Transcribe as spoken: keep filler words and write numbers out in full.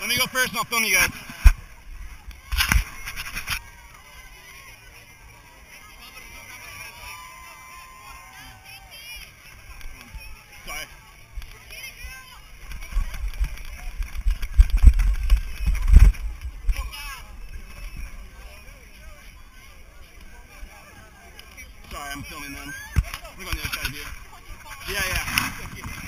Let me go first and I'll film you guys. Sorry. Sorry, I'm filming them. I'm going to the other side of you. Yeah, yeah.